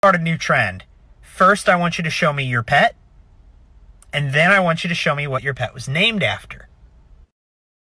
start a new trend. First, I want you to show me your pet, and then I want you to show me what your pet was named after.